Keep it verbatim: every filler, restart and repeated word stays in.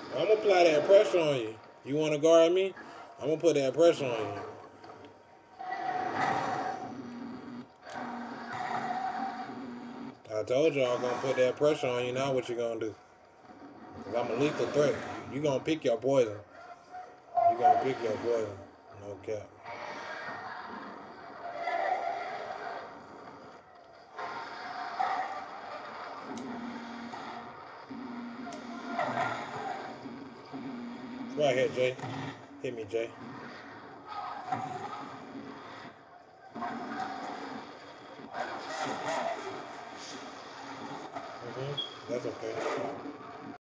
I'm gonna apply that pressure on you. You wanna guard me? I'm gonna put that pressure on you. I told you I'm gonna put that pressure on you. Now what you gonna do? Cause I'm a lethal threat. You, you gonna pick your poison. You gonna pick your poison. No cap. Right here, Jay. Hit me, Jay. hmm That's okay.